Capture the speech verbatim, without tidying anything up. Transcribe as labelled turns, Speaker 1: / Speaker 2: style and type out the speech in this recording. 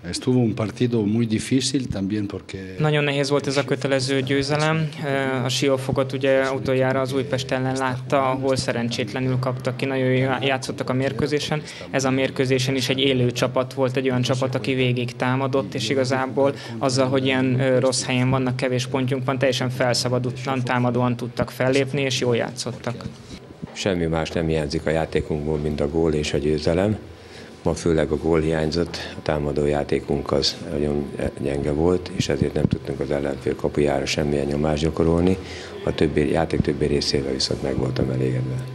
Speaker 1: Estuvo un partido muy difícil también porque...
Speaker 2: Nagyon nehéz volt ez a kötelező győzelem. A Siófokot ugye utoljára az Újpest ellen látta, ahol szerencsétlenül kaptak ki, nagyon jól játszottak a mérkőzésen. Ez a mérkőzésen is egy élő csapat volt, egy olyan csapat, aki végig támadott, és igazából azzal, hogy ilyen rossz helyen vannak, kevés pontjunk van, teljesen felszabadultan támadóan tudtak fellépni, és jól játszottak.
Speaker 3: Semmi más nem hiányzik a játékunkból, mint a gól és a győzelem. Ma főleg a gól hiányzott, a támadó játékunk az nagyon gyenge volt, és ezért nem tudtunk az ellenfél kapujára semmilyen nyomást gyakorolni. A többi, játék többi részével viszont meg voltam elégedve.